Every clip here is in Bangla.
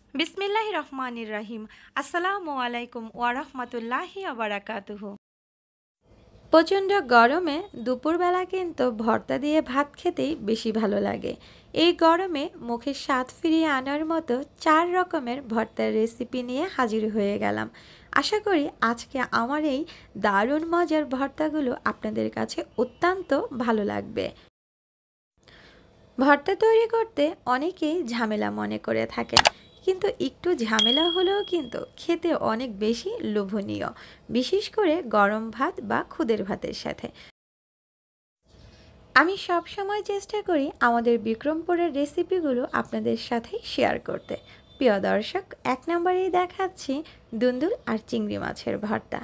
বিসমিল্লাহির রহমানির রহিম। আসসালামু আলাইকুম ওয়া রাহমাতুল্লাহি ওয়া বারাকাতুহু। প্রচণ্ড গরমে দুপুরবেলা কিন্তু ভর্তা দিয়ে ভাত খেতেই বেশি ভালো লাগে। এই গরমে মুখে স্বাদ ফিরিয়ে আনার মতো 4 রকমের ভর্তার রেসিপি নিয়ে হাজির হয়ে গেলাম। আশা করি আজকে আমার এই দারুণ মজার ভর্তাগুলো আপনাদের কাছে অত্যন্ত ভালো লাগবে। ভর্তা তৈরি করতে অনেকেই ঝামেলা মনে করে থাকেন, কিন্তু একটু ঝামেলা হলেও কিন্তু খেতে অনেক বেশি লোভনীয়, বিশেষ করে গরম ভাত বা খুদের ভাতের সাথে। আমি সব সময় চেষ্টা করি আমাদের বিক্রমপুরের রেসিপিগুলো আপনাদের সাথে শেয়ার করতে। প্রিয় দর্শক, 1 নম্বরেই দেখাচ্ছি দুন্দুল আর চিংড়ি মাছের ভর্তা।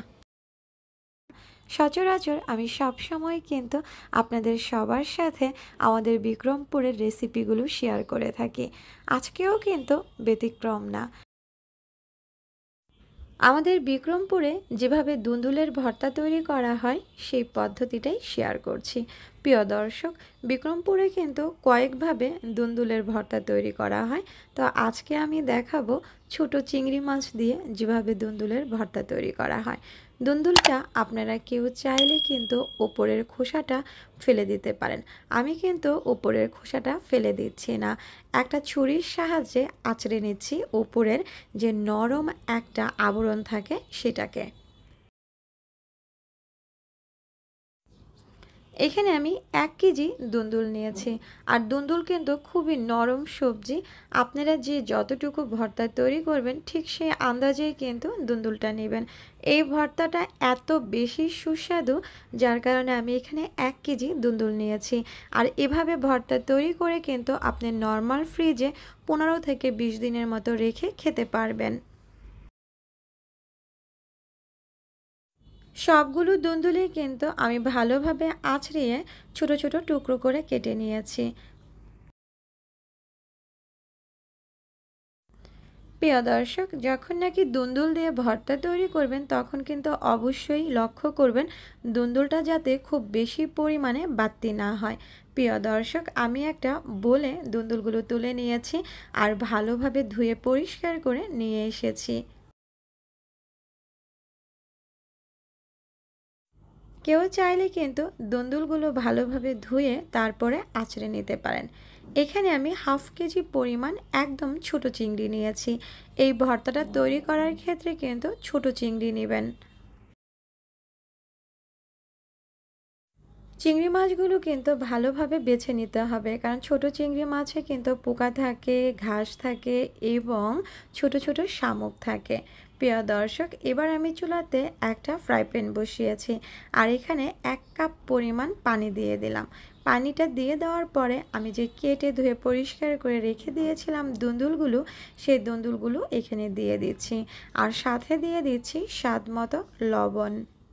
সচরাচর আমি সব সময় কিন্তু আপনাদের সবার সাথে আমাদের বিক্রমপুরের রেসিপিগুলো শেয়ার করে থাকি। আজকেও কিন্তু ব্যতিক্রম না। আমাদের বিক্রমপুরে যেভাবে দুন্দুলের ভর্তা তৈরি করা হয় সেই পদ্ধতিটাই শেয়ার করছি। প্রিয় দর্শক, বিক্রমপুরে কিন্তু কয়েকভাবে দুন্দুলের ভর্তা তৈরি করা হয়। তো আজকে আমি দেখাবো ছোট চিংড়ি মাছ দিয়ে যেভাবে দুন্দুলের ভর্তা তৈরি করা হয়। দুন্দুলটা আপনারা কেউ চাইলে কিন্তু ওপরের খোসাটা ফেলে দিতে পারেন। আমি কিন্তু ওপরের খোসাটা ফেলে দিচ্ছি না, একটা ছুরির সাহায্যে আঁচড়ে নিচ্ছি ওপরের যে নরম একটা আবরণ থাকে সেটাকে। এখানে আমি 1 কেজি দুন্দুল নিয়েছি। আর দুন্দুল কিন্তু খুবই নরম সবজি। আপনারা যে যতটুকু ভর্তা তৈরি করবেন ঠিক সেই আন্দাজেই কিন্তু দুন্দুলটা নেবেন। এই ভর্তাটা এত বেশি সুস্বাদু, যার কারণে আমি এখানে 1 কেজি দুন্দুল নিয়েছি। আর এভাবে ভর্তা তৈরি করে কিন্তু আপনি নর্মাল ফ্রিজে 15 থেকে 20 দিনের মতো রেখে খেতে পারবেন। সবগুলো দুন্দুলি কিন্তু আমি ভালোভাবে আঁচড়িয়ে ছোট ছোট টুকরো করে কেটে নিয়েছি। প্রিয় দর্শক, যখন নাকি দুন্দুল দিয়ে ভর্তা তৈরি করবেন তখন কিন্তু অবশ্যই লক্ষ্য করবেন দুন্দুলটা যাতে খুব বেশি পরিমাণে বাড়তি না হয়। প্রিয় দর্শক, আমি একটা বলে দুন্দুলগুলো তুলে নিয়েছি আর ভালোভাবে ধুয়ে পরিষ্কার করে নিয়ে এসেছি। কেউ চাইলে কিন্তু দুন্দুলগুলো ভালোভাবে ধুয়ে তারপরে আঁচড়ে নিতে পারেন। এখানে আমি 1/2 কেজি পরিমাণ একদম ছোট চিংড়ি নিয়েছি। এই ভর্তাটা তৈরি করার ক্ষেত্রে কিন্তু ছোট চিংড়ি নেবেন। চিংড়ি মাছগুলো কিন্তু ভালোভাবে বেছে নিতে হবে, কারণ ছোট চিংড়ি মাছে কিন্তু পোকা থাকে, ঘাস থাকে এবং ছোট ছোট শামুক থাকে। প্রিয় দর্শক, এবার আমি চুলাতে একটা ফ্রাই প্যান বসিয়েছি আর এখানে 1 কাপ পরিমাণ পানি দিয়ে দিলাম। পানিটা দিয়ে দেওয়ার পরে আমি যে কেটে ধুয়ে পরিষ্কার করে রেখে দিয়েছিলাম দুন্দুলগুলো, সেই দুন্দুলগুলো এখানে দিয়ে দিচ্ছি আর সাথে দিয়ে দিচ্ছি স্বাদ মতো লবণ।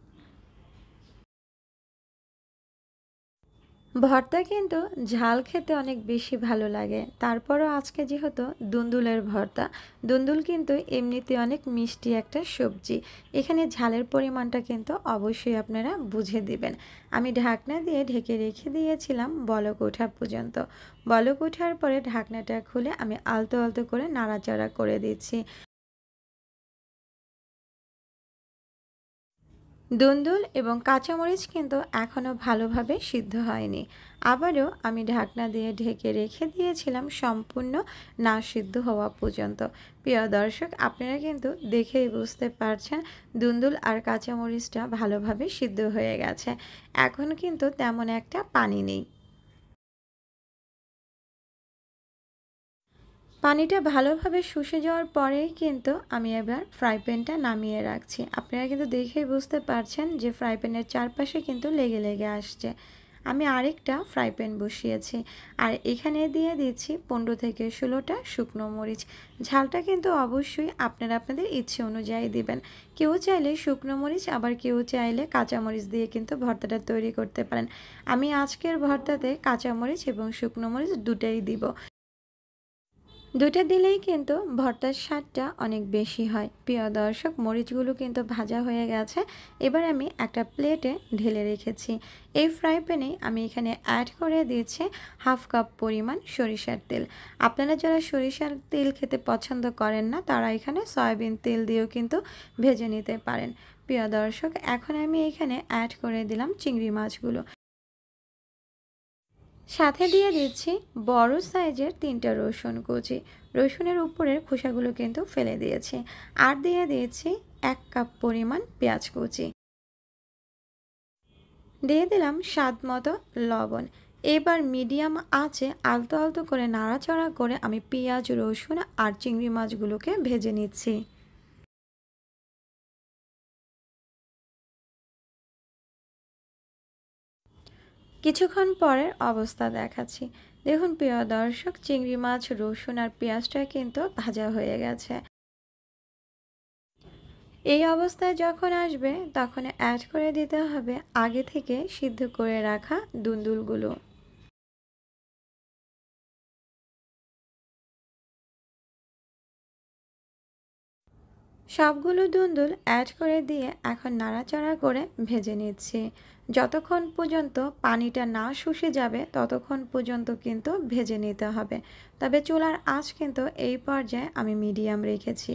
ভর্তা কিন্তু ঝাল খেতে অনেক বেশি ভালো লাগে, তারপরও আজকে যেহেতু দুন্দুলের ভর্তা, দুন্দুল কিন্তু এমনিতে অনেক মিষ্টি একটা সবজি। এখানে ঝালের পরিমাণটা কিন্তু অবশ্যই আপনারা বুঝে দিবেন। আমি ঢাকনা দিয়ে ঢেকে রেখে দিয়েছিলাম বলক ওঠা পর্যন্ত। বলক ওঠার পরে ঢাকনাটা খুলে আমি আলতো আলতো করে নাড়াচাড়া করে দিচ্ছি। দুন্দুল এবং কাঁচামরিচ কিন্তু এখনও ভালোভাবে সিদ্ধ হয়নি। আবারও আমি ঢাকনা দিয়ে ঢেকে রেখে দিয়েছিলাম সম্পূর্ণ না সিদ্ধ হওয়া পর্যন্ত। প্রিয় দর্শক, আপনারা কিন্তু দেখেই বুঝতে পারছেন দুন্দুল আর কাঁচামরিচটা ভালোভাবে সিদ্ধ হয়ে গেছে। এখন কিন্তু তেমন একটা পানি নেই। পানিটা ভালোভাবে শুষে যাওয়ার পরেই কিন্তু আমি এবার ফ্রাই প্যানটা নামিয়ে রাখছি। আপনারা কিন্তু দেখেই বুঝতে পারছেন যে ফ্রাই প্যানের চারপাশে কিন্তু লেগে লেগে আসছে। আমি আরেকটা ফ্রাই প্যান বসিয়েছি আর এখানে দিয়ে দিচ্ছি 15 থেকে 16টা শুকনো মরিচ। ঝালটা কিন্তু অবশ্যই আপনারা আপনাদের ইচ্ছে অনুযায়ী দিবেন। কেউ চাইলে শুকনো মরিচ, আবার কেউ চাইলে কাঁচামরিচ দিয়ে কিন্তু ভর্তাটা তৈরি করতে পারেন। আমি আজকের ভর্তাতে কাঁচামরিচ এবং শুকনো মরিচ দুটাই দিব। দুইটা দিলেই কিন্তু ভর্তার স্বাদটা অনেক বেশি হয়। প্রিয় দর্শক, মরিচগুলো কিন্তু ভাজা হয়ে গেছে। এবার আমি একটা প্লেটে ঢেলে রেখেছি। এই ফ্রাই প্যানে আমি এখানে অ্যাড করে দিয়েছি 1/2 কাপ পরিমাণ সরিষার তেল। আপনারা যারা সরিষার তেল খেতে পছন্দ করেন না, তারা এখানে সয়াবিন তেল দিয়েও কিন্তু ভেজে নিতে পারেন। প্রিয় দর্শক, এখন আমি এখানে অ্যাড করে দিলাম চিংড়ি মাছগুলো। সাথে দিয়ে দিচ্ছি বড় সাইজের 3টা রসুন কুচি। রসুনের উপরের খোসাগুলো কিন্তু ফেলে দিয়েছি। আর দিয়ে দিয়েছি 1 কাপ পরিমাণ পেঁয়াজ কুচি। দিয়ে দিলাম স্বাদ মতো লবণ। এবার মিডিয়াম আঁচে আলতো আলতো করে নাড়াচাড়া করে আমি পেঁয়াজ, রসুন আর চিংড়ি মাছগুলোকে ভেজে নিচ্ছি। কিছুক্ষণ পরের অবস্থা দেখাচ্ছি। দেখুন প্রিয় দর্শক, চিংড়ি মাছ, রসুন আর পেঁয়াজটা কিন্তু ভাজা হয়ে গেছে। এই অবস্থায় যখন আসবে তখন অ্যাড করে দিতে হবে আগে থেকে সিদ্ধ করে রাখা দুন্দুলগুলো। সবগুলো দুন্দুল অ্যাড করে দিয়ে এখন নাড়াচাড়া করে ভেজে নিচ্ছি। যতক্ষণ পর্যন্ত পানিটা না শুষে যাবে ততক্ষণ পর্যন্ত কিন্তু ভেজে নিতে হবে। তবে চুলার আঁচ কিন্তু এই পর্যায়ে আমি মিডিয়াম রেখেছি।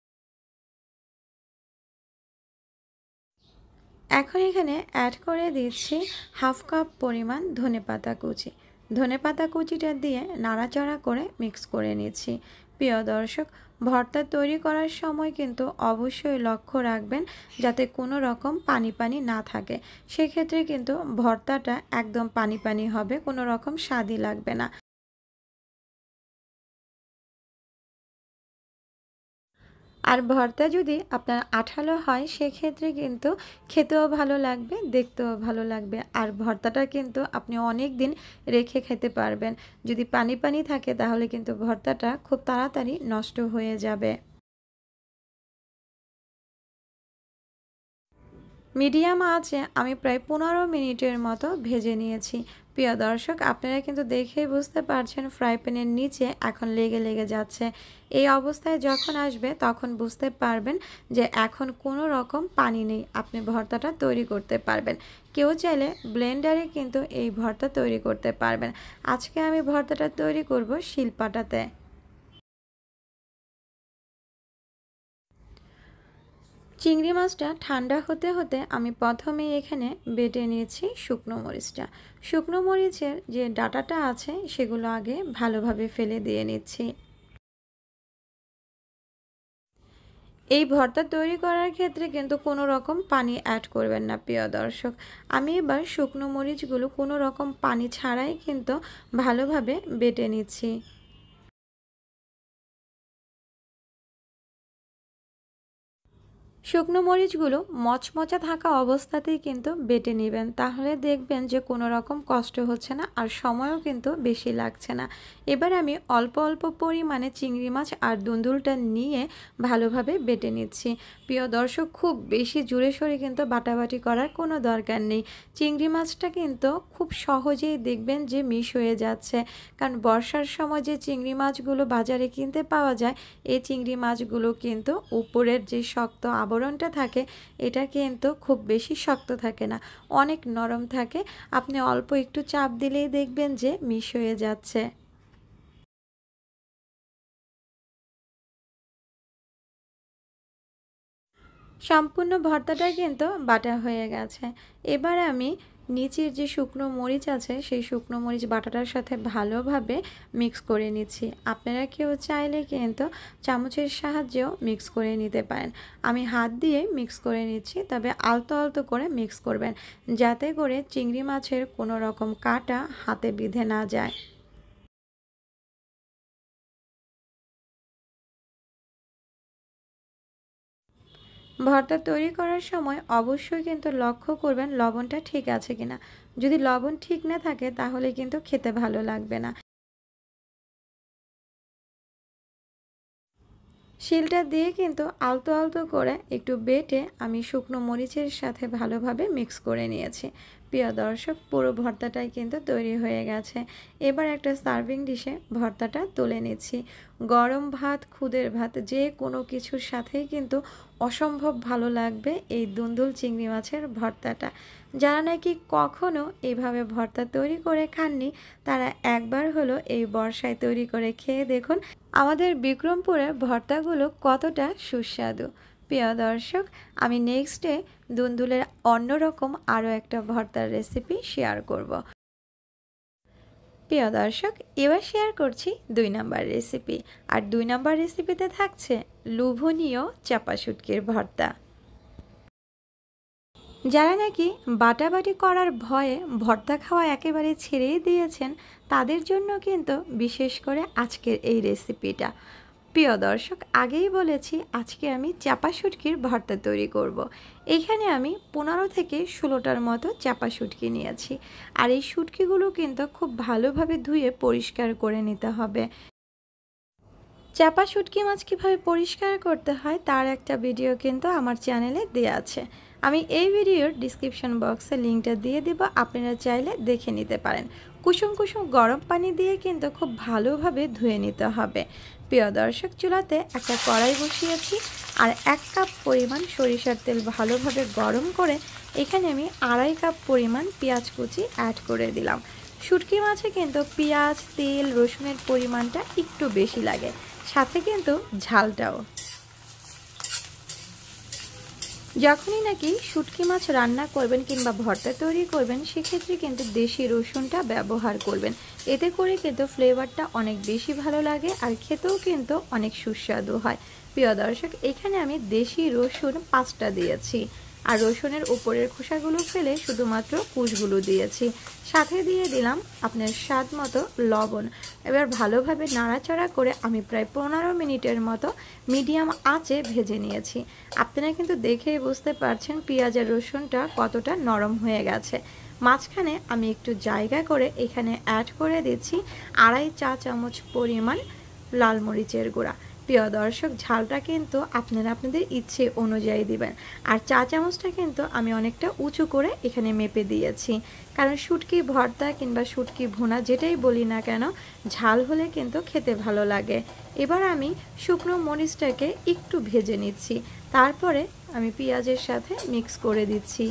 এখন এখানে অ্যাড করে দিচ্ছি 1/2 কাপ পরিমাণ ধনেপাতা কুচি। ধনেপাতা কুচিটা দিয়ে নাড়াচাড়া করে মিক্স করে নিচ্ছি। প্রিয় দর্শক, ভর্তা তৈরি করার সময় কিন্তু অবশ্যই লক্ষ্য রাখবেন যাতে কোনো রকম পানি পানি না থাকে। সেক্ষেত্রে কিন্তু ভর্তাটা একদম পানি পানি হবে, কোনো রকম স্বাদই লাগবে না। আর ভর্তা যদি আপনার আঠালো হয় সেক্ষেত্রে কিন্তু খেতেও ভালো লাগবে, দেখতেও ভালো লাগবে। আর ভর্তাটা কিন্তু আপনি অনেক দিন রেখে খেতে পারবেন। যদি পানি পানি থাকে তাহলে কিন্তু ভর্তাটা খুব তাড়াতাড়ি নষ্ট হয়ে যাবে। মিডিয়াম আঁচে আমি প্রায় 15 মিনিটের মতো ভেজে নিয়েছি। প্রিয় দর্শক, আপনারা কিন্তু দেখেই বুঝতে পারছেন ফ্রাই প্যানের নিচে এখন লেগে লেগে যাচ্ছে। এই অবস্থায় যখন আসবে তখন বুঝতে পারবেন যে এখন কোনো রকম পানি নেই, আপনি ভর্তাটা তৈরি করতে পারবেন। কেউ চাইলে ব্লেন্ডারে কিন্তু এই ভর্তা তৈরি করতে পারবেন। আজকে আমি ভর্তাটা তৈরি করব শিলপাটাতে। চিংড়ি মাছটা ঠান্ডা হতে হতে আমি প্রথমেই এখানে বেটে নিয়েছি শুকনো মরিচটা। শুকনো মরিচের যে ডাঁটাটা আছে সেগুলো আগে ভালোভাবে ফেলে দিয়ে নিচ্ছি। এই ভর্তা তৈরি করার ক্ষেত্রে কিন্তু কোনো রকম পানি অ্যাড করবেন না প্রিয় দর্শক। আমি এবার শুকনো মরিচগুলো কোনো রকম পানি ছাড়াই কিন্তু ভালোভাবে বেটে নিচ্ছি। শুকনো মরিচগুলো মচমচা থাকা অবস্থাতেই কিন্তু বেটে নেবেন, তাহলে দেখবেন যে কোনো রকম কষ্ট হচ্ছে না আর সময়ও কিন্তু বেশি লাগছে না। এবার আমি অল্প অল্প পরিমাণে চিংড়ি মাছ আর দুন্দুলটা নিয়ে ভালোভাবে বেটে নিচ্ছি। প্রিয় দর্শক, খুব বেশি জোরে সোরে কিন্তু বাটাবাটি করার কোনো দরকার নেই। চিংড়ি মাছটা কিন্তু খুব সহজেই দেখবেন যে মিশ হয়ে যাচ্ছে, কারণ বর্ষার সময় যে চিংড়ি মাছগুলো বাজারে কিনতে পাওয়া যায় এই চিংড়ি মাছগুলো কিন্তু উপরের যে শক্ত আবরণটা থাকে এটা কিন্তু খুব বেশি শক্ত থাকে না, অনেক নরম থাকে। আপনি অল্প একটু চাপ দিলেই দেখবেন যে মিশ হয়ে যাচ্ছে। সম্পূর্ণ ভর্তাটা কিন্তু বাটা হয়ে গেছে। এবার আমি নিচের যে শুকনো মরিচ আছে সেই শুকনো মরিচ বাটাটার সাথে ভালোভাবে মিক্স করে নিচ্ছি। আপনারা কেউ চাইলে কিন্তু চামচের সাহায্যেও মিক্স করে নিতে পারেন। আমি হাত দিয়ে মিক্স করে নিচ্ছি, তবে আলতো আলতো করে মিক্স করবেন যাতে করে চিংড়ি মাছের কোনো রকম কাঁটা হাতে বিঁধে না যায়। ভর্তা তৈরি করার সময় অবশ্যই কিন্তু লক্ষ্য করবেন লবণটা ঠিক আছে কিনা। যদি লবণ ঠিক না থাকে তাহলে কিন্তু খেতে ভালো লাগবে না। শিলটা দিয়ে কিন্তু আলতো আলতো করে একটু বেটে আমি শুকনো মরিচের সাথে ভালোভাবে মিক্স করে নিয়েছি। প্রিয় দর্শক, পুরো ভর্তাটাই কিন্তু তৈরি হয়ে গেছে। এবার একটা সার্ভিং ডিশে ভর্তাটা তুলে নিচ্ছি। গরম ভাত, খুদের ভাত, যে কোনো কিছুর সাথেই কিন্তু অসম্ভব ভালো লাগবে এই দুন্দুল চিংড়ি মাছের ভর্তাটা। যারা নাকি কখনো এইভাবে ভর্তা তৈরি করে খাননি, তারা একবার হলো এই বর্ষায় তৈরি করে খেয়ে দেখুন আমাদের বিক্রমপুরের ভর্তাগুলো কতটা সুস্বাদু। প্রিয় দর্শক, আমি নেক্সটে দুন্দুলের অন্যরকম আরও একটা ভর্তার রেসিপি শেয়ার করব। প্রিয় দর্শক, এবার শেয়ার করছি 2 নম্বর রেসিপি। আর 2 নম্বর রেসিপিতে থাকছে লোভনীয় চাপা শুটকির ভর্তা। যারা নাকি বাটাবাটি করার ভয়ে ভর্তা খাওয়া একেবারে ছেড়েই দিয়েছেন, তাদের জন্য কিন্তু বিশেষ করে আজকের এই রেসিপিটা। প্রিয় দর্শক, আগেই বলেছি আজকে আমি চাপা শুটকির ভর্তা তৈরি করব। এইখানে আমি 15 থেকে 16টার মতো চাপা শুটকি নিয়েছি। আর এই শুটকিগুলো কিন্তু খুব ভালোভাবে ধুয়ে পরিষ্কার করে নিতে হবে। চাপা শুটকি মাছ কীভাবে পরিষ্কার করতে হয় তার একটা ভিডিও কিন্তু আমার চ্যানেলে দেওয়া আছে। আমি এই ভিডিওর ডিসক্রিপশন বক্সে লিঙ্কটা দিয়ে দিব, আপনারা চাইলে দেখে নিতে পারেন। কুসুম কুসুম গরম পানি দিয়ে কিন্তু খুব ভালোভাবে ধুয়ে নিতে হবে। প্রিয় দর্শক, চুলাতে একটা কড়াই বসিয়েছি আর 1 কাপ পরিমাণ সরিষার তেল ভালোভাবে গরম করে এখানে আমি 2.5 কাপ পরিমাণ পেঁয়াজ কুচি অ্যাড করে দিলাম। শুটকি মাছে কিন্তু পেঁয়াজ, তেল, রসুনের পরিমাণটা একটু বেশি লাগে, সাথে কিন্তু ঝালটাও। যখনই নাকি শুটকি মাছ রান্না করবেন কিংবা ভর্তা তৈরি করবেন, সেক্ষেত্রে কিন্তু দেশি রসুনটা ব্যবহার করবেন। এতে করে কিন্তু ফ্লেভারটা অনেক বেশি ভালো লাগে আর খেতেও কিন্তু অনেক সুস্বাদু হয়। প্রিয় দর্শক, এখানে আমি দেশি রসুন 5টা দিয়েছি আর রসুনের উপরের খোসাগুলো ফেলে শুধুমাত্র কুশগুলো দিয়েছি। সাথে দিয়ে দিলাম আপনার স্বাদ মতো লবণ। এবার ভালোভাবে নাড়াচাড়া করে আমি প্রায় 15 মিনিটের মতো মিডিয়াম আঁচে ভেজে নিয়েছি। আপনারা কিন্তু দেখেই বুঝতে পারছেন পেঁয়াজ আর রসুনটা কতটা নরম হয়ে গেছে। মাঝখানে আমি একটু জায়গা করে এখানে অ্যাড করে দিচ্ছি 2.5 চা চামচ পরিমাণ লাল মরিচের গুঁড়া। প্রিয় দর্শক, ঝালটা কিন্তু আপনারা আপনাদের ইচ্ছে অনুযায়ী দিবেন। আর চা চামচটা কিন্তু আমি অনেকটা উঁচু করে এখানে মেপে দিয়েছি, কারণ শুটকি ভর্তা কিংবা শুটকি ভুনা যেটাই বলি না কেন, ঝাল হলে কিন্তু খেতে ভালো লাগে। এবার আমি শুকনো মরিচটাকে একটু ভেজে নিচ্ছি, তারপরে আমি পেঁয়াজের সাথে মিক্স করে দিচ্ছি।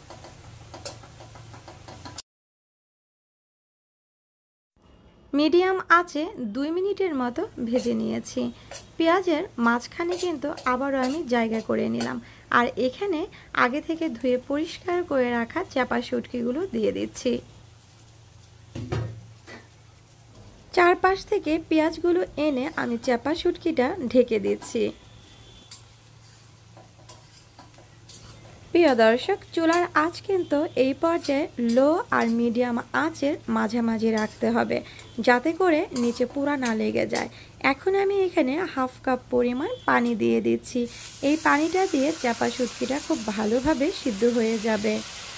মিডিয়াম আঁচে 2 মিনিটের মতো ভেজে নিয়েছি। পেঁয়াজের মাঝখানে কিন্তু আবারও আমি জায়গা করে নিলাম আর এখানে আগে থেকে ধুয়ে পরিষ্কার করে রাখা চাপা শুটকিগুলো দিয়ে দিচ্ছি। চারপাশ থেকে পেঁয়াজগুলো এনে আমি চাপা শুটকিটা ঢেকে দিচ্ছি। প্রিয় দর্শক, চুলার আঁচ কিন্তু এই পর্যায়ে লো আর মিডিয়াম আঁচের মাঝামাঝি রাখতে হবে, যাতে করে নিচে পুরা না লেগে যায়। এখন আমি এখানে 1/2 কাপ পরিমাণ পানি দিয়ে দিচ্ছি। এই পানিটা দিয়ে চাপা শুটকিটা খুব ভালোভাবে সিদ্ধ হয়ে যাবে।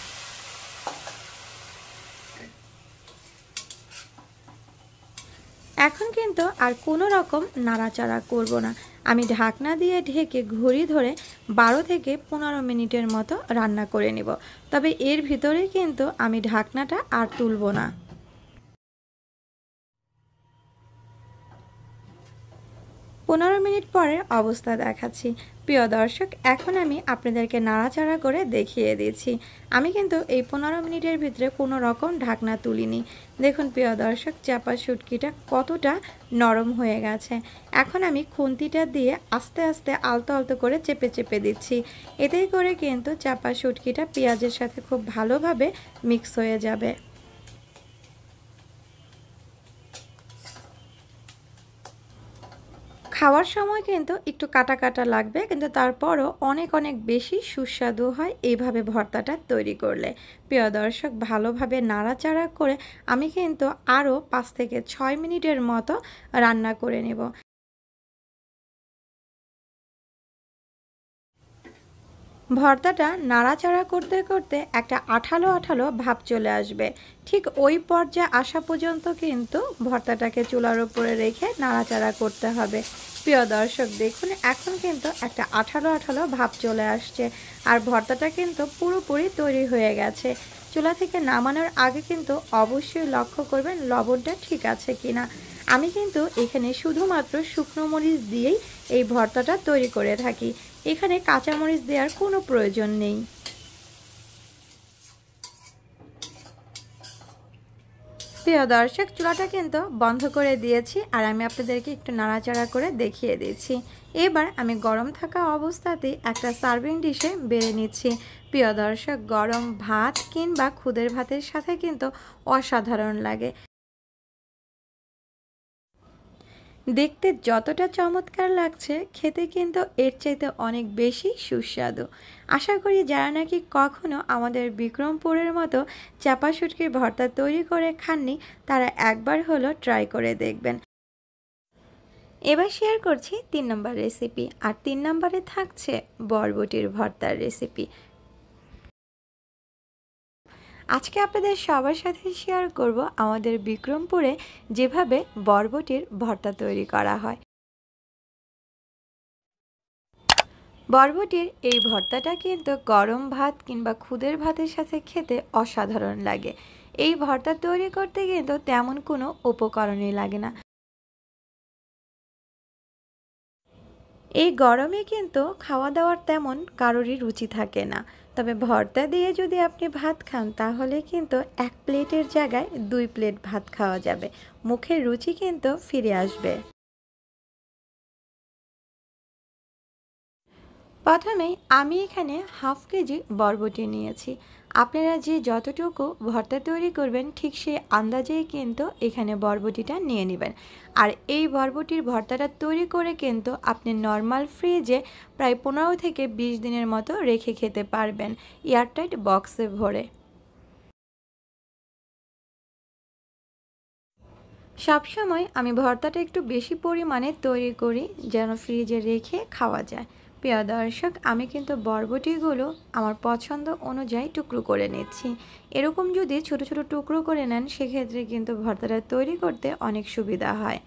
এখন কিন্তু আর কোনো রকম নাড়াচাড়া করব না। আমি ঢাকনা দিয়ে ঢেকে ঘড়ি ধরে 12 থেকে 15 মিনিটের মতো রান্না করে নেব। তবে এর ভিতরে কিন্তু আমি ঢাকনাটা আর তুলব না। 15 মিনিট পরের অবস্থা দেখাচ্ছি। প্রিয় দর্শক, এখন আমি আপনাদেরকে নাড়াচাড়া করে দেখিয়ে দিচ্ছি। আমি কিন্তু এই 15 মিনিটের ভিতরে কোনো রকম ঢাকনা তুলিনি। দেখুন প্রিয় দর্শক, চাপা শুটকিটা কতটা নরম হয়ে গেছে। এখন আমি খুন্তিটা দিয়ে আস্তে আস্তে আলতো আলতো করে চেপে চেপে দিচ্ছি। এতেই করে কিন্তু চাপা শুটকিটা পেঁয়াজের সাথে খুব ভালোভাবে মিক্স হয়ে যাবে। খাওয়ার সময় কিন্তু একটু কাটা কাটা লাগবে, কিন্তু তারপরও অনেক অনেক বেশি সুস্বাদু হয় এইভাবে ভর্তাটা তৈরি করলে। প্রিয় দর্শক, ভালোভাবে নাড়াচাড়া করে আমি কিন্তু আরও 5 থেকে 6 মিনিটের মতো রান্না করে নেব। ভর্তাটা নাড়াচাড়া করতে করতে একটা আঠালো আঠালো ভাব চলে আসবে। ঠিক ওই পর্যায়ে আসা পর্যন্ত কিন্তু ভর্তাটাকে চুলার উপরে রেখে নাড়াচাড়া করতে হবে। প্রিয় দর্শক, দেখুন এখন কিন্তু একটা আঠালো আঠালো ভাব চলে আসছে আর ভর্তাটা কিন্তু পুরোপুরি তৈরি হয়ে গেছে। চুলা থেকে নামানোর আগে কিন্তু অবশ্যই লক্ষ্য করবেন লবণটা ঠিক আছে কিনা। আমি কিন্তু এখানে শুধুমাত্র শুকনো মরিচ দিয়েই এই ভর্তাটা তৈরি করে থাকি, এখানে কাঁচামরিচ দেওয়ার কোনো প্রয়োজন নেই। প্রিয় দর্শক, চুলাটা কিন্তু বন্ধ করে দিয়েছি আর আমি আপনাদেরকে একটু নাড়াচাড়া করে দেখিয়ে দিচ্ছি। এবার আমি গরম থাকা অবস্থাতেই একটা সার্ভিং ডিশে বেড়ে নিচ্ছি। প্রিয় দর্শক, গরম ভাত কিংবা খুদের ভাতের সাথে কিন্তু অসাধারণ লাগে। দেখতে যতটা চমৎকার লাগছে, খেতে কিন্তু এর চাইতে অনেক বেশি সুস্বাদু। আশা করি যারা নাকি কখনো আমাদের বিক্রমপুরের মতো চাপা শুটকির ভর্তা তৈরি করে খাননি, তারা একবার হলো ট্রাই করে দেখবেন। এবার শেয়ার করছি 3 নম্বর রেসিপি, আর 3 নম্বরে থাকছে বরবটির ভর্তার রেসিপি। আজকে আপনাদের সবার সাথে শেয়ার করব আমাদের বিক্রমপুরে যেভাবে বরবটির ভর্তা তৈরি করা হয়। বরবটির এই ভর্তাটা কিন্তু গরম ভাত কিংবা খুদের ভাতের সাথে খেতে অসাধারণ লাগে। এই ভর্তা তৈরি করতে কিন্তু তেমন কোনো উপকরণই লাগে না। এই গরমে কিন্তু খাওয়া দাওয়ার তেমন কারোরই রুচি থাকে না, তবে ভর্তা দিয়ে যদি আপনি ভাত খান তাহলে কিন্তু 1 প্লেটের জায়গায় 2 প্লেট ভাত খাওয়া যাবে, মুখের রুচি কিন্তু ফিরে আসবে। প্রথমেই আমি এখানে হাফ কেজি বরবটি নিয়েছি। আপনারা যে যতটুকু ভর্তা তৈরি করবেন ঠিক সেই আন্দাজেই কিন্তু এখানে বরবটিটা নিয়ে নেবেন। আর এই বরবটির ভর্তাটা তৈরি করে কিন্তু আপনি নর্মাল ফ্রিজে প্রায় 15 থেকে 20 দিনের মতো রেখে খেতে পারবেন, এয়ারটাইট বক্সে ভরে। সবসময় আমি ভর্তাটা একটু বেশি পরিমাণে তৈরি করি যেন ফ্রিজে রেখে খাওয়া যায়। প্রিয় দর্শক, আমি কিন্তু বরবটিগুলো আমার পছন্দ অনুযায়ী টুকরো করে নিচ্ছি। এরকম যদি ছোট ছোট টুকরো করে নেন সেক্ষেত্রে কিন্তু ভর্তাটা তৈরি করতে অনেক সুবিধা হয়।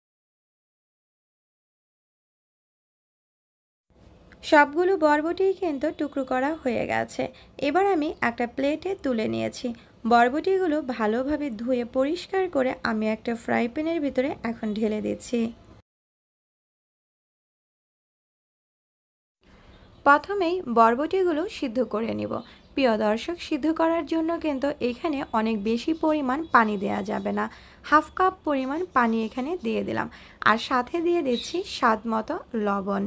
সবগুলো বরবটিই কিন্তু টুকরো করা হয়ে গেছে। এবার আমি একটা প্লেটে তুলে নিয়েছি। বরবটিগুলো ভালোভাবে ধুয়ে পরিষ্কার করে আমি একটা ফ্রাই প্যানের ভিতরে এখন ঢেলে দিচ্ছি। প্রথমেই বরবটিগুলো সিদ্ধ করে নিব। প্রিয় দর্শক, সিদ্ধ করার জন্য কিন্তু এখানে অনেক বেশি পরিমাণ পানি দেওয়া যাবে না। হাফ কাপ পরিমাণ পানি এখানে দিয়ে দিলাম, আর সাথে দিয়ে দিচ্ছি স্বাদ মতো লবণ।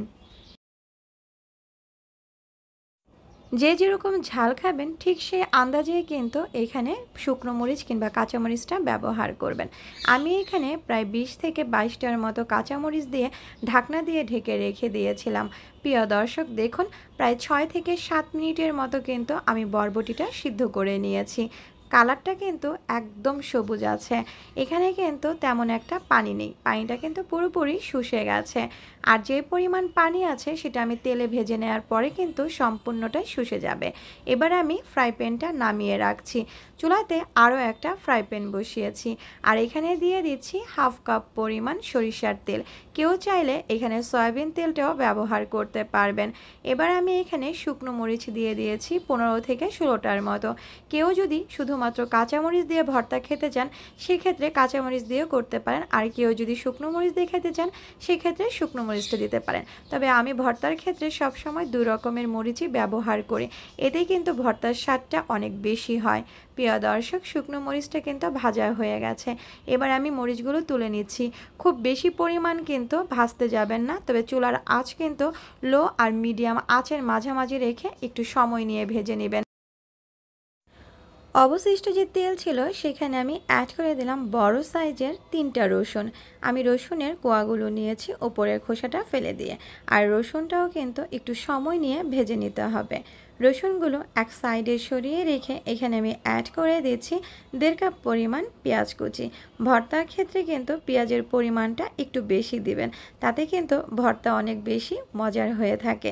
যে যেরকম ঝাল খাবেন ঠিক সেই আন্দাজেই কিন্তু এখানে শুকনো মরিচ কিংবা কাঁচামরিচটা ব্যবহার করবেন। আমি এখানে প্রায় 20 থেকে 22টার মতো কাঁচামরিচ দিয়ে ঢাকনা দিয়ে ঢেকে রেখে দিয়েছিলাম। প্রিয় দর্শক, দেখুন প্রায় 6 থেকে 7 মিনিটের মতো কিন্তু আমি বরবটিটা সিদ্ধ করে নিয়েছি। কালারটা কিন্তু একদম সবুজ আছে, এখানে কিন্তু তেমন একটা পানি নেই, পানিটা কিন্তু পুরোপুরি শুষে গেছে। আর যে পরিমাণ পানি আছে সেটা আমি তেলে ভেজে নেওয়ার পরে কিন্তু সম্পূর্ণটাই শুষে যাবে। এবার আমি ফ্রাই প্যানটা নামিয়ে রাখছি। চুলাতে আরও একটা ফ্রাই প্যান বসিয়েছি, আর এখানে দিয়ে দিচ্ছি হাফ কাপ পরিমাণ সরিষার তেল। কেউ চাইলে এখানে সয়াবিন তেলটাও ব্যবহার করতে পারবেন। এবার আমি এখানে শুকনো মরিচ দিয়ে দিয়েছি 15 থেকে 16টার মতো। কেউ যদি শুধুমাত্র কাঁচামরিচ দিয়ে ভর্তা খেতে চান সেক্ষেত্রে কাঁচামরিচ দিয়েও করতে পারেন, আর কেউ যদি শুকনো মরিচ দিয়ে খেতে চান সেক্ষেত্রে শুকনো মরিচটা দিতে পারেন। তবে আমি ভর্তার ক্ষেত্রে সবসময় 2 রকমের মরিচই ব্যবহার করি, এতে কিন্তু ভর্তার স্বাদটা অনেক বেশি হয়। প্রিয় দর্শক, শুকনো মরিচটা কিন্তু ভাজা হয়ে গেছে। এবার আমি মরিচগুলো তুলে নিচ্ছি। খুব বেশি পরিমাণ কিন্তু ভাজতে যাবেন না, তবে চুলার আঁচ কিন্তু লো আর মিডিয়াম আঁচের মাঝামাঝি রেখে একটু সময় নিয়ে ভেজে নেবেন। অবশিষ্ট যে তেল ছিল সেখানে আমি অ্যাড করে দিলাম বড় সাইজের 3টা রসুন। আমি রসুনের কোয়াগুলো নিয়েছি ওপরের খোসাটা ফেলে দিয়ে, আর রসুনটাও কিন্তু একটু সময় নিয়ে ভেজে নিতে হবে। রসুনগুলো এক সাইডে সরিয়ে রেখে এখানে আমি অ্যাড করে দিচ্ছি 1.5 কাপ পরিমাণ পেঁয়াজ কুচি। ভর্তার ক্ষেত্রে কিন্তু পেঁয়াজের পরিমাণটা একটু বেশি দিবেন, তাতে কিন্তু ভর্তা অনেক বেশি মজার হয়ে থাকে।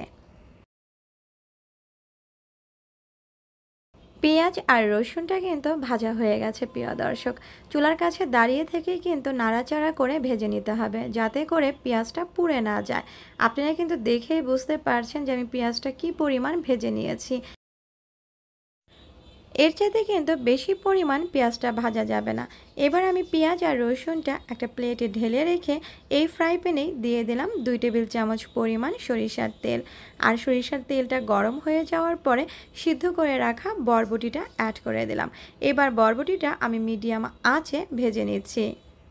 পেঁয়াজ আর রসুনটা কিন্তু ভাজা হয়ে গেছে। প্রিয় দর্শক, চুলার কাছে দাঁড়িয়ে থেকেই কিন্তু নাড়াচাড়া করে ভেজে নিতে হবে যাতে করে পেঁয়াজটা পুড়ে না যায়। আপনারা কিন্তু দেখেই বুঝতে পারছেন যে আমি পেঁয়াজটা কি পরিমাণ ভেজে নিয়েছি। এর চাইতে কিন্তু বেশি পরিমাণ পেঁয়াজটা ভাজা যাবে না। এবার আমি পেঁয়াজ আর রসুনটা একটা প্লেটে ঢেলে রেখে এই ফ্রাই প্যানেই দিয়ে দিলাম 2 টেবিল চামচ পরিমাণ সরিষার তেল। আর সরিষার তেলটা গরম হয়ে যাওয়ার পরে সিদ্ধ করে রাখা বরবটিটা অ্যাড করে দিলাম। এবার বরবটিটা আমি মিডিয়াম আঁচে ভেজে নিচ্ছি।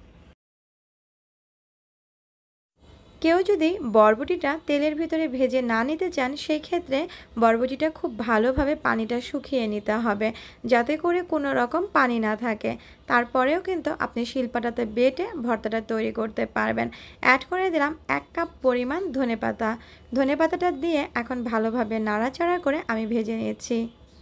কেউ যদি বরবটিটা তেলের ভিতরে ভেজে না নিতে চান, সেই ক্ষেত্রে বরবটিটা খুব ভালোভাবে পানিটা শুকিয়ে নিতে হবে, যাতে করে কোনো রকম পানি না থাকে। তারপরেও কিন্তু আপনি শিলপাটাতে বেটে ভর্তাটা তৈরি করতে পারবেন। অ্যাড করে দিলাম 1 কাপ পরিমাণ ধনেপাতা। ধনেপাতাটা দিয়ে এখন ভালোভাবে নাড়াচাড়া করে আমি ভেজে নিচ্ছি।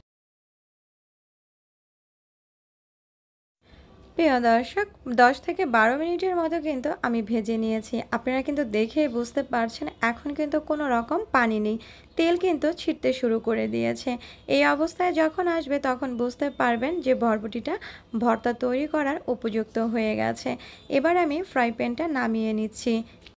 প্রিয় দর্শক, 10 থেকে 12 মিনিটের মতো কিন্তু আমি ভেজে নিয়েছি। আপনারা কিন্তু দেখেই বুঝতে পারছেন এখন কিন্তু কোনো রকম পানি নেই, তেল কিন্তু ছিটতে শুরু করে দিয়েছে। এই অবস্থায় যখন আসবে তখন বুঝতে পারবেন যে বরবটিটা ভর্তা তৈরি করার উপযুক্ত হয়ে গেছে। এবার আমি ফ্রাই প্যানটা নামিয়ে নিচ্ছি।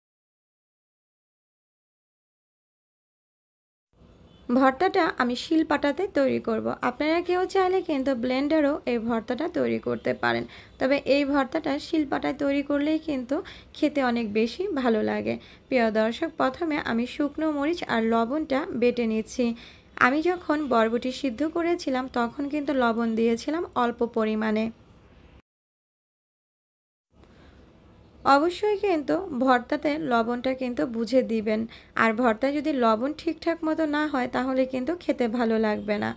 ভর্তাটা আমি শিলপাটাতে তৈরি করব। আপনারা কেউ চাইলে কিন্তু ব্লেন্ডারও এই ভর্তাটা তৈরি করতে পারেন। তবে এই ভর্তাটা শিলপাটায় তৈরি করলেই কিন্তু খেতে অনেক বেশি ভালো লাগে। প্রিয় দর্শক, প্রথমে আমি শুকনো মরিচ আর লবণটা বেটে নিচ্ছি। আমি যখন বরবটি সিদ্ধ করেছিলাম তখন কিন্তু লবণ দিয়েছিলাম অল্প পরিমাণে। অবশ্যই কিন্তু ভর্তাতে লবণটা কিন্তু বুঝে দিবেন। আর ভর্তায় যদি লবণ ঠিকঠাক মতো না হয় তাহলে কিন্তু খেতে ভালো লাগবে না।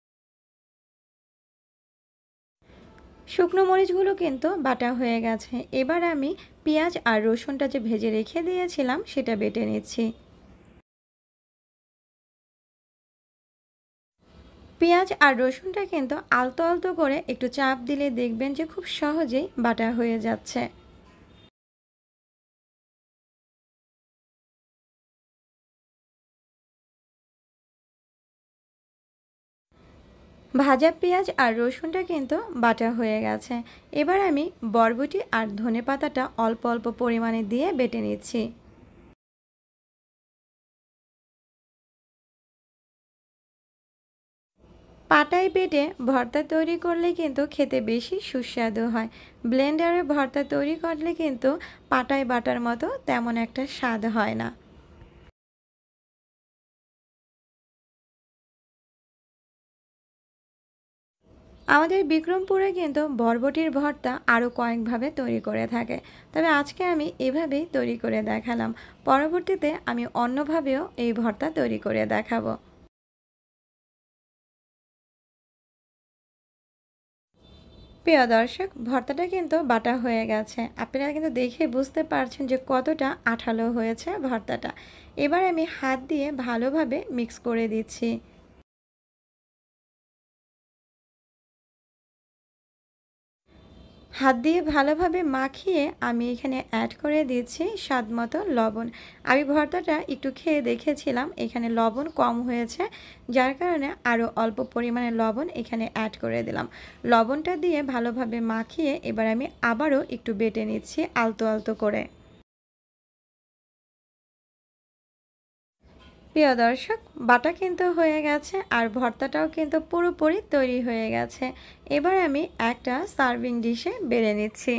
শুকনো মরিচগুলো কিন্তু বাটা হয়ে গেছে। এবার আমি পেঁয়াজ আর রসুনটা যে ভেজে রেখে দিয়েছিলাম সেটা বেটে নিচ্ছি। পেঁয়াজ আর রসুনটা কিন্তু আলতো আলতো করে একটু চাপ দিলে দেখবেন যে খুব সহজেই বাটা হয়ে যাচ্ছে। ভাজা পেঁয়াজ আর রসুনটা কিন্তু বাটা হয়ে গেছে। এবার আমি বরবটি আর ধনেপাতাটা অল্প অল্প পরিমাণে দিয়ে বেটে নিচ্ছি। পাটায় বেটে ভর্তা তৈরি করলে কিন্তু খেতে বেশি সুস্বাদু হয়। ব্লেন্ডারে ভর্তা তৈরি করলে কিন্তু পাটায় বাটার মতো তেমন একটা স্বাদ হয় না। আমাদের বিক্রমপুরে কিন্তু বরবটির ভর্তা আরও কয়েকভাবে তৈরি করে থাকে, তবে আজকে আমি এভাবেই তৈরি করে দেখালাম। পরবর্তীতে আমি অন্যভাবেও এই ভর্তা তৈরি করে দেখাবো। প্রিয় দর্শক, ভর্তাটা কিন্তু বাটা হয়ে গেছে। আপনারা কিন্তু দেখে বুঝতে পারছেন যে কতটা আঠালো হয়েছে ভর্তাটা। এবার আমি হাত দিয়ে ভালোভাবে মিক্স করে দিচ্ছি। হাত দিয়ে ভালোভাবে মাখিয়ে আমি এখানে অ্যাড করে দিচ্ছি স্বাদমতো লবণ। আমি ভর্তাটা একটু খেয়ে দেখেছিলাম, এখানে লবণ কম হয়েছে, যার কারণে আরও অল্প পরিমাণে লবণ এখানে অ্যাড করে দিলাম। লবণটা দিয়ে ভালোভাবে মাখিয়ে এবার আমি আবারও একটু বেটে নিচ্ছি আলতো আলতো করে। প্রিয় দর্শক, বাটা কিন্তু হয়ে গেছে আর ভর্তাটাও কিন্তু পুরোপুরি তৈরি হয়ে গেছে। এবার আমি একটা সার্ভিং ডিশে বেড়ে নিচ্ছি।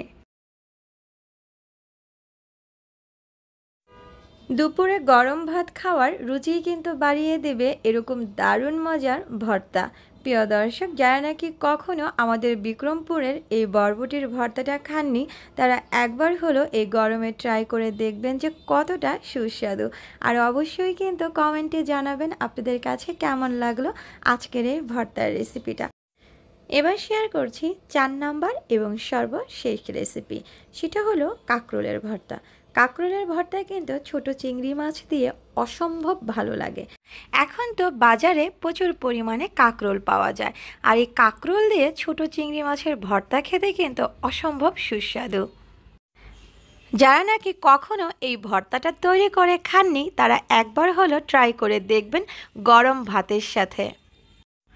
দুপুরে গরম ভাত খাওয়ার রুচি কিন্তু বাড়িয়ে দেবে এরকম দারুণ মজার ভর্তা। প্রিয় দর্শক, যারা নাকি কখনো আমাদের বিক্রমপুরের এই বরবটির ভর্তাটা খাননি, তারা একবার হলো এই গরমে ট্রাই করে দেখবেন যে কতটা সুস্বাদু। আর অবশ্যই কিন্তু কমেন্টে জানাবেন আপনাদের কাছে কেমন লাগলো আজকের এই ভর্তার রেসিপিটা। এবার শেয়ার করছি 4 নাম্বার এবং সর্বশেষ রেসিপি। সেটা হলো কাঁকরোলের ভর্তা। কাঁকরোলের ভর্তা কিন্তু ছোট চিংড়ি মাছ দিয়ে অসম্ভব ভালো লাগে। এখন তো বাজারে প্রচুর পরিমাণে কাঁকরোল পাওয়া যায়, আর এই কাঁকরোল দিয়ে ছোট চিংড়ি মাছের ভর্তা খেতে কিন্তু অসম্ভব সুস্বাদু। যারা নাকি কখনো এই ভর্তাটা তৈরি করে খাননি, তারা একবার হলো ট্রাই করে দেখবেন গরম ভাতের সাথে।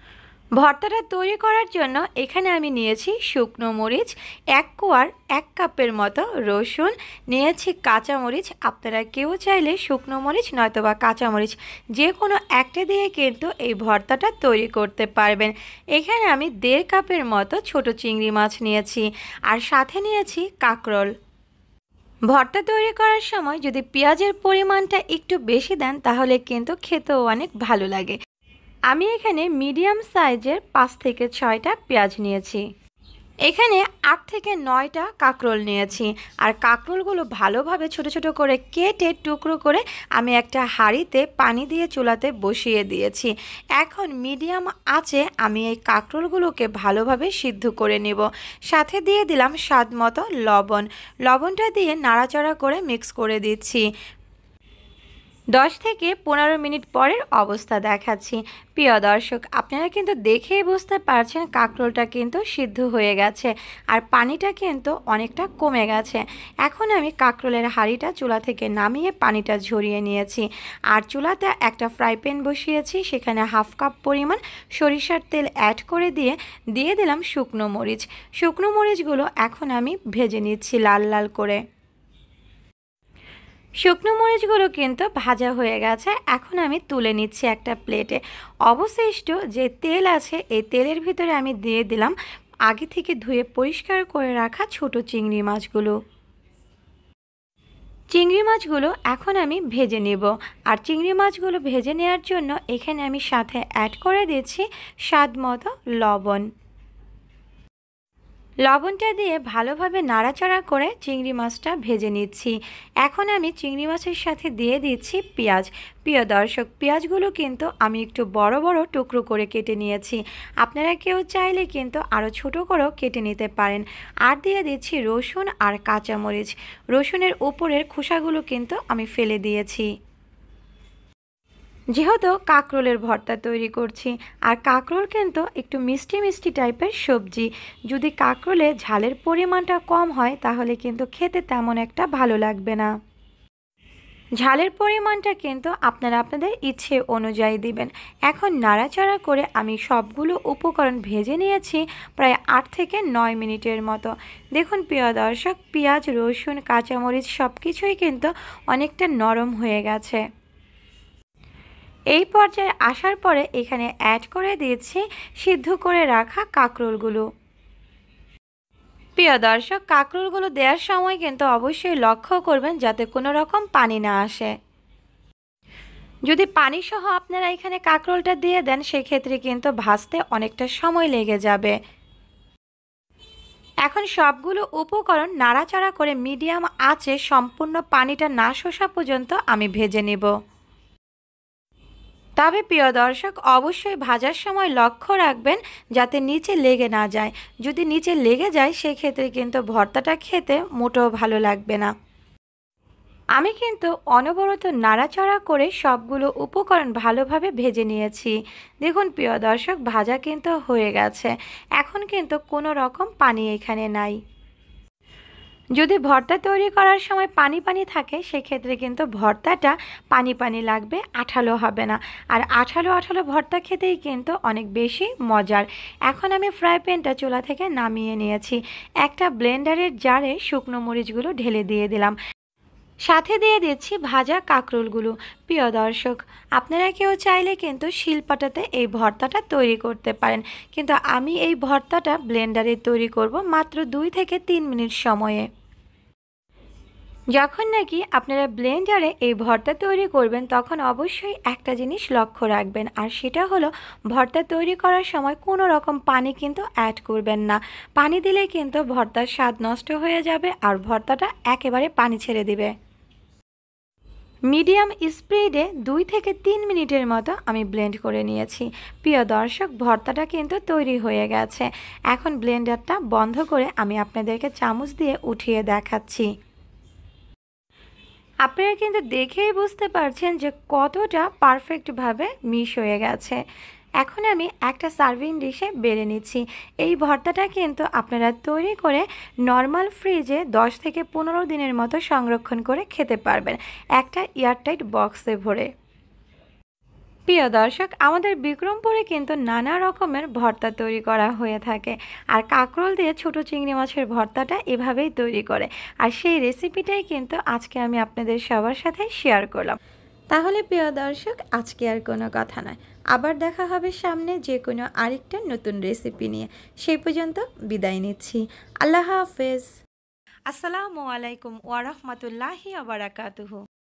ভর্তাটা তৈরি করার জন্য এখানে আমি নিয়েছি শুকনো মরিচ, 1 কোয়ার 1 কাপের মতো রসুন, নিয়েছি কাঁচামরিচ। আপনারা কেউ চাইলে শুকনো মরিচ নয়তোবা কাঁচামরিচ যে কোনো একটা দিয়ে কিন্তু এই ভর্তাটা তৈরি করতে পারবেন। এখানে আমি 1.5 কাপের মতো ছোট চিংড়ি মাছ নিয়েছি আর সাথে নিয়েছি কাঁকরোল। ভর্তা তৈরি করার সময় যদি পেঁয়াজের পরিমাণটা একটু বেশি দেন তাহলে কিন্তু খেতেও অনেক ভালো লাগে। আমি এখানে মিডিয়াম সাইজের 5 থেকে 6টা পেঁয়াজ নিয়েছি। এখানে 8 থেকে 9টা কাঁকরোল নিয়েছি আর কাঁকরোলগুলো ভালোভাবে ছোট ছোট করে কেটে টুকরো করে আমি একটা হাঁড়িতে পানি দিয়ে চুলাতে বসিয়ে দিয়েছি। এখন মিডিয়াম আঁচে আমি এই কাঁকরোলগুলোকে ভালোভাবে সিদ্ধ করে নেব। সাথে দিয়ে দিলাম স্বাদ মতো লবণ। লবণটা দিয়ে নাড়াচাড়া করে মিক্স করে দিচ্ছি। 10 থেকে 15 মিনিট পরের অবস্থা দেখাচ্ছি। প্রিয় দর্শক, আপনারা কিন্তু দেখেই বুঝতে পারছেন কাঁকরোলটা কিন্তু সিদ্ধ হয়ে গেছে আর পানিটা কিন্তু অনেকটা কমে গেছে। এখন আমি কাঁকরোলের হাঁড়িটা চুলা থেকে নামিয়ে পানিটা ঝরিয়ে নিয়েছি আর চুলাতে একটা ফ্রাই প্যান বসিয়েছি। সেখানে 1/2 কাপ পরিমাণ সরিষার তেল অ্যাড করে দিয়ে দিলাম শুকনো মরিচ। শুকনো মরিচগুলো এখন আমি ভেজে নিচ্ছি লাল লাল করে। শুকনো মরিচগুলো কিন্তু ভাজা হয়ে গেছে। এখন আমি তুলে নিচ্ছি একটা প্লেটে। অবশিষ্ট যে তেল আছে এই তেলের ভিতরে আমি দিয়ে দিলাম আগে থেকে ধুয়ে পরিষ্কার করে রাখা ছোট চিংড়ি মাছগুলো। চিংড়ি মাছগুলো এখন আমি ভেজে নেব আর চিংড়ি মাছগুলো ভেজে নেওয়ার জন্য এখানে আমি সাথে অ্যাড করে দিচ্ছি স্বাদ মতো লবণ। লবণটা দিয়ে ভালোভাবে নাড়াচাড়া করে চিংড়ি মাছটা ভেজে নিচ্ছি। এখন আমি চিংড়ি মাছের সাথে দিয়ে দিচ্ছি পেঁয়াজ। প্রিয় দর্শক, পেঁয়াজগুলো কিন্তু আমি একটু বড় বড় টুকরো করে কেটে নিয়েছি। আপনারা কেউ চাইলে কিন্তু আরও ছোট করেও কেটে নিতে পারেন। আর দিয়ে দিচ্ছি রসুন আর কাঁচামরিচ। রসুনের উপরের খোসাগুলো কিন্তু আমি ফেলে দিয়েছি। যেহেতু কাঁকরোলের ভর্তা তৈরি করছি আর কাঁকরোল কিন্তু একটু মিষ্টি মিষ্টি টাইপের সবজি, যদি কাঁকরোলে ঝালের পরিমাণটা কম হয় তাহলে কিন্তু খেতে তেমন একটা ভালো লাগবে না। ঝালের পরিমাণটা কিন্তু আপনারা আপনাদের ইচ্ছে অনুযায়ী দিবেন। এখন নাড়াচাড়া করে আমি সবগুলো উপকরণ ভেজে নিয়েছি প্রায় 8 থেকে 9 মিনিটের মতো। দেখুন প্রিয় দর্শক, পেঁয়াজ, রসুন, কাঁচামরিচ সব কিছুই কিন্তু অনেকটা নরম হয়ে গেছে। এই পর্যায়ে আসার পরে এখানে অ্যাড করে দিয়েছি সিদ্ধ করে রাখা কাঁকরোলগুলো। প্রিয় দর্শক, কাঁকরোলগুলো দেওয়ার সময় কিন্তু অবশ্যই লক্ষ্য করবেন যাতে কোনো রকম পানি না আসে। যদি পানি সহ আপনারা এখানে কাঁকরোলটা দিয়ে দেন সেক্ষেত্রে কিন্তু ভাজতে অনেকটা সময় লেগে যাবে। এখন সবগুলো উপকরণ নাড়াচাড়া করে মিডিয়াম আঁচে সম্পূর্ণ পানিটা না শোষা পর্যন্ত আমি ভেজে নেব। তবে প্রিয় দর্শক, অবশ্যই ভাজার সময় লক্ষ্য রাখবেন যাতে নিচে লেগে না যায়। যদি নিচে লেগে যায় সেক্ষেত্রে কিন্তু ভর্তাটা খেতে মোটেও ভালো লাগবে না। আমি কিন্তু অনবরত নাড়াচাড়া করে সবগুলো উপকরণ ভালোভাবে ভেজে নিয়েছি। দেখুন প্রিয় দর্শক, ভাজা কিন্তু হয়ে গেছে। এখন কিন্তু কোনো রকম পানি এখানে নাই। যদি ভর্তা তৈরি করার সময় পানি পানি থাকে সেক্ষেত্রে কিন্তু ভর্তাটা পানি পানি লাগবে, আঠালো হবে না। আর আঠালো আঠালো ভর্তা খেতেই কিন্তু অনেক বেশি মজার। এখন আমি ফ্রাই প্যানটা চুলা থেকে নামিয়ে নিয়েছি। একটা ব্লেন্ডারের জারে শুকনো মরিচগুলো ঢেলে দিয়ে দিলাম। সাথে দিয়ে দিচ্ছি ভাজা কাঁকরোলগুলো। প্রিয় দর্শক, আপনারা কেউ চাইলে কিন্তু শিলপাটাতে এই ভর্তাটা তৈরি করতে পারেন, কিন্তু আমি এই ভর্তাটা ব্লেন্ডারে তৈরি করব মাত্র 2 থেকে 3 মিনিট সময়ে। যখন নাকি আপনারা ব্লেন্ডারে এই ভর্তা তৈরি করবেন তখন অবশ্যই একটা জিনিস লক্ষ্য রাখবেন, আর সেটা হলো ভর্তা তৈরি করার সময় কোনো রকম পানি কিন্তু অ্যাড করবেন না। পানি দিলে কিন্তু ভর্তার স্বাদ নষ্ট হয়ে যাবে আর ভর্তাটা একেবারে পানি ছেড়ে দিবে। মিডিয়াম স্পিডে 2 থেকে 3 মিনিটের মতো আমি ব্লেন্ড করে নিয়েছি। প্রিয় দর্শক, ভর্তাটা কিন্তু তৈরি হয়ে গেছে। এখন ব্লেন্ডারটা বন্ধ করে আমি আপনাদেরকে চামচ দিয়ে উঠিয়ে দেখাচ্ছি। আপনারা কিন্তু দেখেই বুঝতে পারছেন যে কতটা পারফেক্টভাবে মিশ হয়ে গেছে। এখন আমি একটা সার্ভিং ডিশে বেড়ে নিচ্ছি। এই ভর্তাটা কিন্তু আপনারা তৈরি করে নর্মাল ফ্রিজে 10 থেকে 15 দিনের মতো সংরক্ষণ করে খেতে পারবেন, একটা এয়ারটাইট বক্সে ভরে। প্রিয় দর্শক, আমাদের বিক্রমপুরে কিন্তু নানা রকমের ভর্তা তৈরি করা হয়ে থাকে। আর কাঁকরোল দিয়ে ছোট চিংড়ি মাছের ভর্তাটা এভাবেই তৈরি করে। আর সেই রেসিপিটাই কিন্তু আজকে আমি আপনাদের সবার সাথে শেয়ার করলাম। তাহলে প্রিয় দর্শক, আজকে আর কোনো কথা নয়, আবার দেখা হবে সামনে যে কোনো আরেকটা নতুন রেসিপি নিয়ে। সেই পর্যন্ত বিদায় নিচ্ছি। আল্লাহ হাফেজ। আসসালামু আলাইকুম ওয়া রাহমাতুল্লাহি ওয়া বারাকাতুহু।